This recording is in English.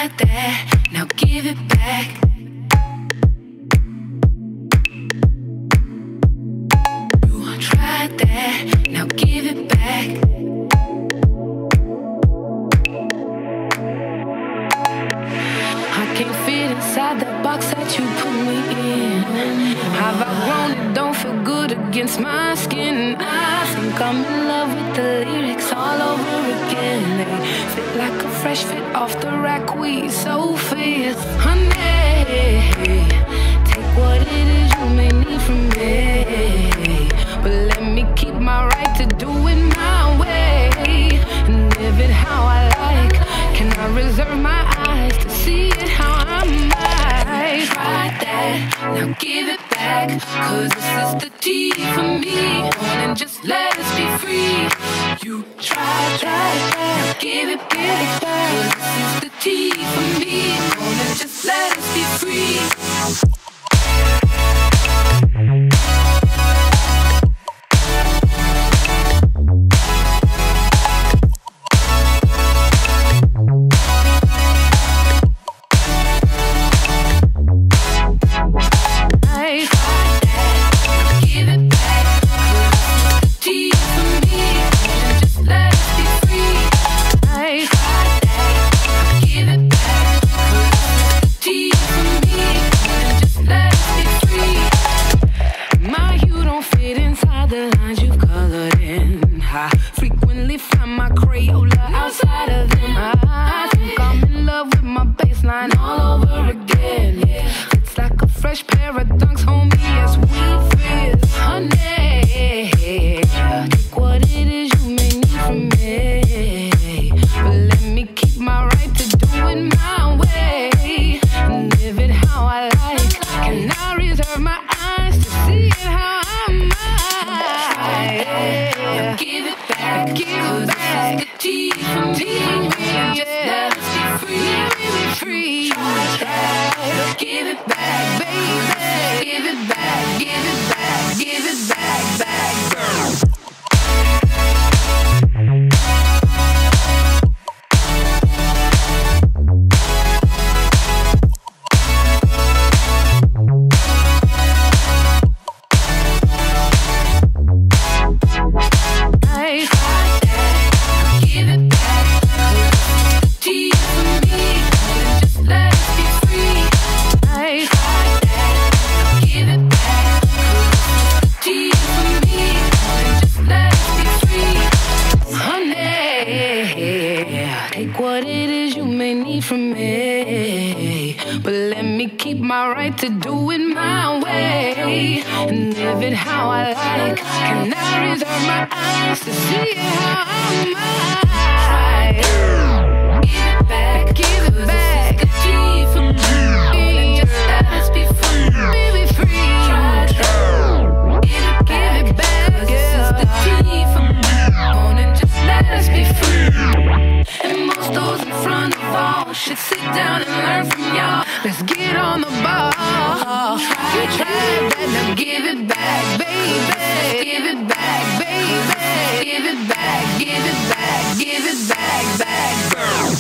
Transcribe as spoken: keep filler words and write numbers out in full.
tried that, now give it back. You tried that, now give it back. I can't fit inside the box that you put me in. Have I grown? It don't feel good against my skin. I think I'm in love with the lyrics all over again. They fit like a fresh fit off the rack. We so fierce, honey. Take what it is you may need from me, but let me keep my right to do it my way and live it how I like. Can I reserve my eyes to see it how I might? Try that, now give it back, cause this is the tea for me. On and just let us be free. You try, try, now give it, give it back, cause this is the tea for me. On and just let us be free. To do it my way and live it how I like. Can I reserve my eyes to see it how I might? Give it back, give it back. This is the tea for me. Just let us be free, be free. Try, try. Give it back, give it back. This is the tea for me. On and just let us be free. And most those in front of all should sit down and learn from y'all. Let's get on the ball. You tried that, now give it back, baby. Give it back, baby. Give it back, give it back, give it back, back, girl.